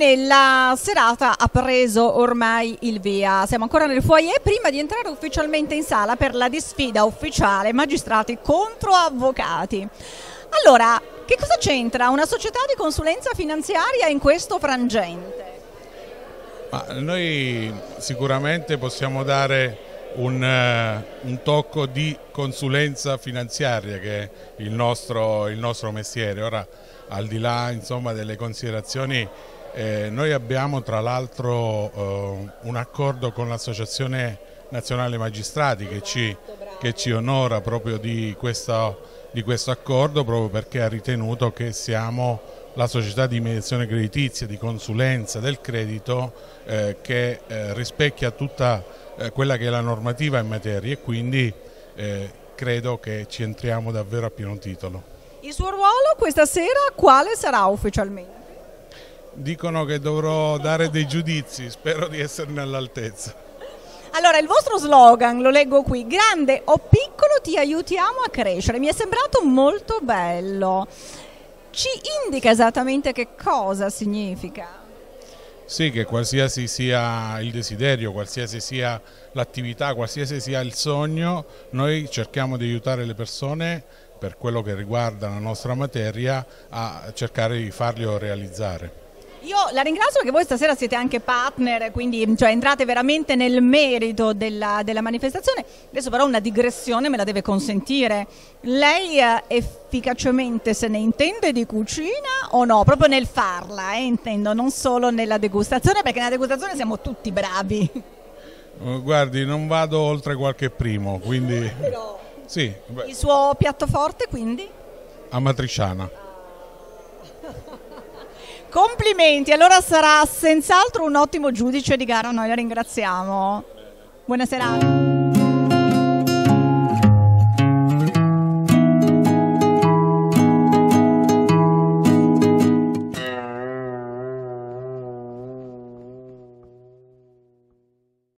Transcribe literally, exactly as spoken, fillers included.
Bene, la serata ha preso ormai il via. Siamo ancora nel foyer prima di entrare ufficialmente in sala per la disfida ufficiale magistrati contro avvocati. Allora, che cosa c'entra una società di consulenza finanziaria in questo frangente? Ma noi sicuramente possiamo dare un, uh, un tocco di consulenza finanziaria, che è il nostro, il nostro mestiere. Ora, al di là insomma, delle considerazioni, eh, noi abbiamo tra l'altro uh, un accordo con l'Associazione Nazionale Magistrati che ci, che ci onora proprio di questo, di questo accordo, proprio perché ha ritenuto che siamo la società di mediazione creditizia, di consulenza del credito eh, che eh, rispecchia tutta eh, quella che è la normativa in materia, e quindi eh, credo che ci entriamo davvero a pieno titolo. Il suo ruolo questa sera quale sarà ufficialmente? Dicono che dovrò dare dei giudizi, spero di esserne all'altezza. Allora, il vostro slogan, lo leggo qui: grande o piccolo ti aiutiamo a crescere. Mi è sembrato molto bello. Ci indica esattamente che cosa significa? Sì, che qualsiasi sia il desiderio, qualsiasi sia l'attività, qualsiasi sia il sogno, noi cerchiamo di aiutare le persone, per quello che riguarda la nostra materia, a cercare di farli realizzare. Io la ringrazio perché voi stasera siete anche partner, quindi cioè, entrate veramente nel merito della, della manifestazione. Adesso però una digressione me la deve consentire. Lei eh, efficacemente se ne intende di cucina o no? Proprio nel farla, eh, intendo, non solo nella degustazione, perché nella degustazione siamo tutti bravi. Guardi, non vado oltre qualche primo, quindi... Però... Sì, il suo piatto forte quindi? Amatriciana. Complimenti, allora sarà senz'altro un ottimo giudice di gara, noi la ringraziamo. Buona serata.